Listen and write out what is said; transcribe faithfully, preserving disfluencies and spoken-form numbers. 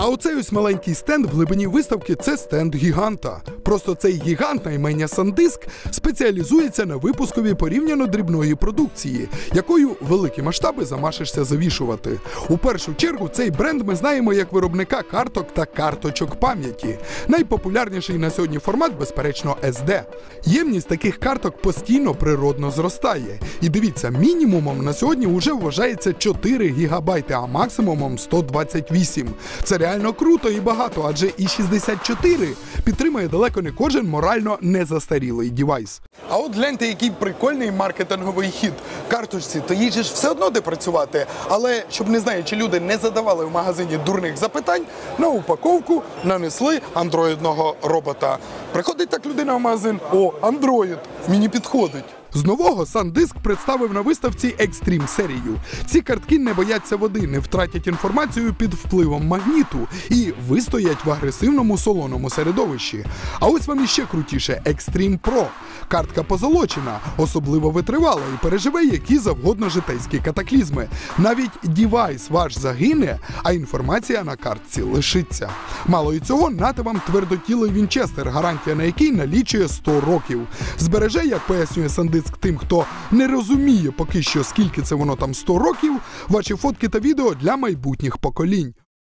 А оцей ось маленький стенд в глибині виставки – це стенд гіганта. Просто цей гігант на ім'я SanDisk спеціалізується на випускові порівняно дрібної продукції, якою великі масштаби замашешся завішувати. У першу чергу цей бренд ми знаємо як виробника карток та карточок пам'яті. Найпопулярніший на сьогодні формат, безперечно, ес ді. Ємність таких карток постійно природно зростає. І дивіться, мінімумом на сьогодні вже вважається чотири гігабайти, а максимумом сто двадцять вісім. Це реально круто і багато, адже і шістдесят чотири підтримує далеко не кожен морально незастарілий девайс. А от гляньте, який прикольний маркетинговий хід. Карточці, то їй же ж все одно де працювати. Але, щоб не знаю, чи люди не задавали в магазині дурних запитань, на упаковку нанесли андроїдного робота. Приходить так людина в магазин, о, андроїд, мені підходить. З нового SanDisk представив на виставці Extreme серію. Ці картки не бояться води, не втратять інформацію під впливом магніту і вистоять в агресивному солоному середовищі. А ось вам іще крутіше – Extreme Pro. Картка позолочена, особливо витривала і переживе які завгодно житейські катаклізми. Навіть девайс ваш загине, а інформація на картці лишиться. Мало і цього, нате вам твердотілий Вінчестер, гарантія на який налічує сто років. Збереже, як пояснює SanDisk тим, хто не розуміє поки що, скільки це воно там сто років, ваші фотки та відео для майбутніх поколінь.